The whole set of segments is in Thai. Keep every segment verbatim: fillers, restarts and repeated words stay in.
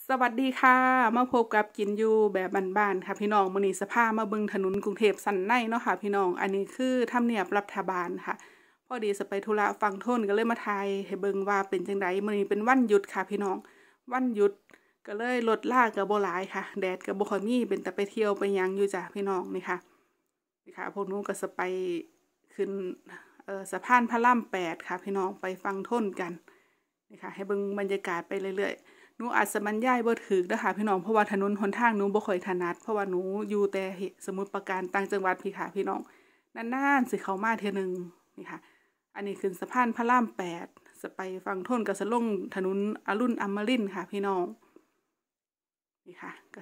สวัสดีค่ะมาพบกับกินอยู่แบบบ้านๆค่ะพี่น้องมื้อนี้สภามาเบิ่งถนนกรุงเทพสันในเนาะค่ะพี่น้องอันนี้คือทำเนียบรัฐบาลค่ะพอดีจะไปธุระฝั่งทนก็เลยมาถ่ายให้เบิ่งว่าเป็นจังไดมื้อนี้เป็นวันหยุดค่ะพี่น้องวันหยุดก็เลยรถลาก็บ่หลายค่ะแดดก็บ่ค่อยมีเป็นแต่ไปเที่ยวไปหยังอยู่จ้ะพี่น้องนี่ค่ะนี่ค่ะพวกหนูก็จะไปขึ้นเอ่อสะพานพระรามแปดค่ะพี่น้องไปฝั่งทนกันนี่ค่ะให้เบิ่งบรรยากาศไปเรื่อยๆหนูอาจจะบรรยายบ่ถูกนะคะพี่น้องเพราะว่าถนนหนทางหนูบ่ค่อยถนัดเพราะว่าหนูอยู่แต่สมุทรปราการต่างจังหวัดพี่ค่ะพี่น้องนานๆสิเข้ามาเทื่อนึงนี่ค่ะอันนี้ขึ้นสะพานพระรามแปดจะไปฝั่งทนก็จะลงถนนอรุณอมรินทร์ค่ะพี่น้องนี่ค่ะก็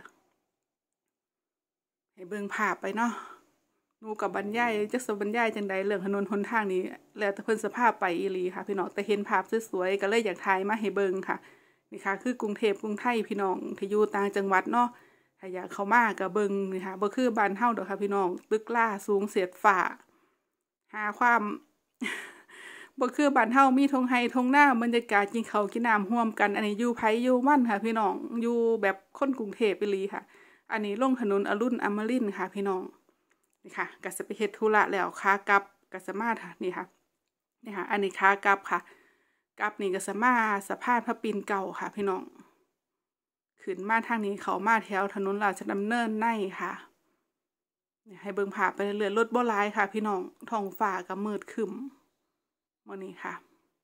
ให้เบิ่งภาพไปเนาะหนูกับบรรยายจักสิบรรยายจังใดเรื่องถนนหนทางนี้แล้วแต่เพิ่นสภาพไปอีหลีค่ะพี่น้องแต่เห็นภาพสวยๆก็เลยอยากถ่ายมาให้เบิ่งค่ะนี่ค่ะคือกรุงเทพกรุงไทยพี่น้องที่อยู่ต่างจังหวัดเนาะถ้าอยากเข้ามาก็เบิ่งนี่ค่ะบ่คือบ้านเฮาดอกค่ะพี่น้องตึกล่าสูงเสียดฟ้าหาความบ่คือบ้านเฮามีทงไร่ทงนาบรรยากาศกินข้าวกินน้ำร่วมกันอันนี้อยู่ไผอยู่มันค่ะพี่น้องอยู่แบบคนกรุงเทพอีหลีค่ะอันนี้ลงถนนอรุณอมรินทร์ค่ะพี่น้องนี่ค่ะก็จะไปเฮ็ดธุระแล้วขากลับก็สามารถค่ะนี่ค่ะนี่ค่ะอันนี้ขากลับค่ะกลับนี่ก็สามารถสะพานพระปิ่นเก่าค่ะพี่น้องขึ้นมาทางนี้เขามาแถวถนนราชดำเนินในค่ะนี่ให้เบิ่งภาพไปเรื่อยๆรถบ่หลายค่ะพี่น้องท้องฟ้าก็มืดครึ้มมื้อนี้ค่ะ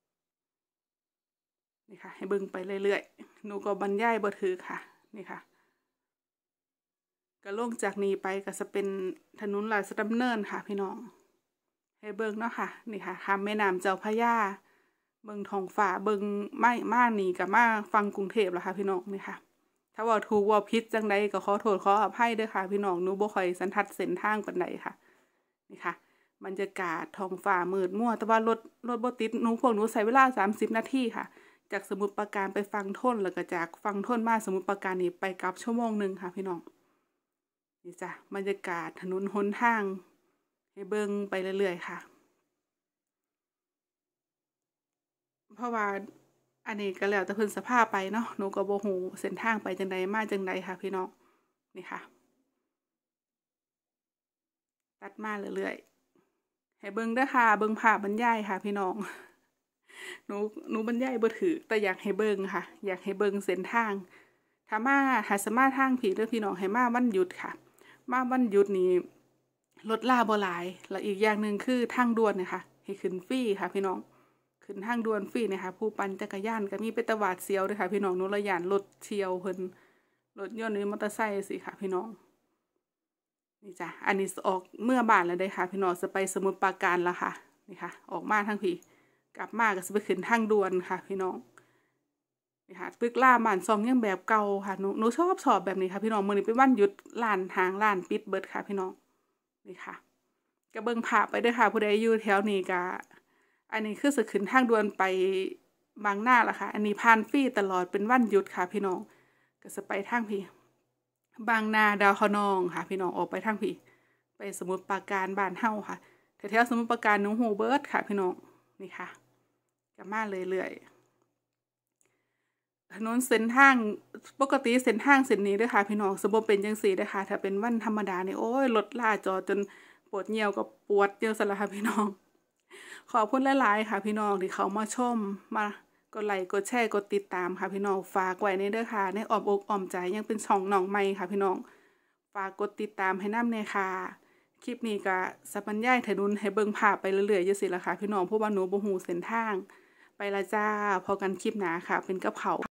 นี่ค่ะให้เบิ่งไปเรื่อยๆหนูก็บรรยายบ่ถูกค่ะนี่ค่ะก็ลงจากนี้ไปก็จะเป็นถนนราชดำเนินค่ะพี่น้องให้เบิ่งเนาะค่ะนี่ค่ะข้ามแม่น้ำเจ้าพระยาเบิ่งท้องฟ้าเบิ่งไม่มานี่ก็มาฟังกรุงเทพแล้วค่ะพี่น้องนี่ค่ะถ้าว่าถูกว่าผิดจังใดก็ขอโทษขออภัยเด้อค่ะพี่น้องหนูบ่ค่อยสันทัดเส้นทางปานใดค่ะนี่ค่ะบรรยากาศท้องฟ้ามืดมัวแต่ว่ารถรถบ่ติดหนูพวกหนูใช้เวลาสามสิบนาทีค่ะจากสมุทรปราการไปฝั่งทนแล้วก็จากฝั่งทนมาสมุทรปราการนี่ไปกลับชั่วโมงนึงค่ะพี่น้องนี่จ้ะบรรยากาศถนนหนทางให้เบิ่งไปเรื่อยๆค่ะเพราะว่าอันนี้ก็แล้วแต่เพิ่นสภาพไปเนาะหนูก็บ่ฮู้เส้นทางไปจังใดมาจังใดค่ะพี่น้องนี่ค่ะตัดมาเรื่อยๆให้เบิ่งเด้อค่ะเบิ่งภาพบรรยายค่ะพี่น้องหนูหนูบรรยายบ่ถูกแต่อยากให้เบิ่งค่ะอยากให้เบิ่งเส้นทางถ้ามาหาสมาทางผีเด้อพี่น้องให้มาวันหยุดค่ะมาวันหยุดนี้รถลาบ่หลายแล้วอีกอย่างนึงคือทางด่วนเนี่ยค่ะให้ขึ้นฟรีค่ะพี่น้องขึ้นทางด่วนฟรีนะคะผู้ปั่นจักรยานก็มีไปตวาดเสียวด้วยค่ะพี่น้องหนูละย่านรถเฉียวเพิ่นรถยนต์หรือมอเตอร์ไซค์สิค่ะพี่น้องนี่จ้ะอันนี้ออกเมื่อบ้านแล้วได้ค่ะพี่น้องจะไปสมุทรปราการแล้วค่ะนี่ค่ะออกมาทางพี่กลับมาก็จะไปขึ้นทางด่วนค่ะพี่น้องนี่ค่ะตึกล่าบ้านซองยังแบบเก่าค่ะหนูหนูชอบชอบแบบนี้ค่ะพี่น้องมื้อนี้เป็นวันหยุดร้านห้างร้านปิดเบิดค่ะพี่น้องนี่ค่ะก็เบิ่งภาพไปเด้อค่ะผู้ใดอยู่แถวนี้ก็อันนี้คือสิขึ้นทางด่วนไปบางนาล่ะค่ะอันนี้ผ่านฟรีตลอดเป็นวันหยุดค่ะพี่น้องก็จะไปทางพี่บางนาดาวคะนองค่ะพี่น้องออกไปทางพี่ไปสมุทรปราการบ้านเฮาค่ะแถวๆสมุทรปราการหนูฮู้เบิดค่ะพี่น้องนี่ค่ะก็มาเรื่อยๆถนนเส้นทางปกติเส้นทางเส้นนี้เด้อค่ะพี่น้องสิบ่เป็นจังซี่เด้อค่ะถ้าเป็นวันธรรมดานี่โอ้ยรถลาจอดจนปวดเหี่ยวก็ปวดเยอะซั่นล่ะค่ะพี่น้องขอบคุณหลายๆค่ะพี่น้องที่เขามาชมมากดไลค์กดแชร์กดติดตามค่ะพี่น้องฝากไว้ในเด้อค่ะในอ้อมอกอ้อมใจยังเป็นช่องน้องใหม่ค่ะพี่น้องฝากกดติดตามให้นำแน่ค่ะคลิปนี้ก็สิบรรยายถนนให้เบิ่งภาพไปเรื่อยๆจังซี่ล่ะค่ะพี่น้องเพราะว่าหนูบ่ฮู้เส้นทางไปละจ้าพอกันคลิปหน้าค่ะเป็นกับข้าว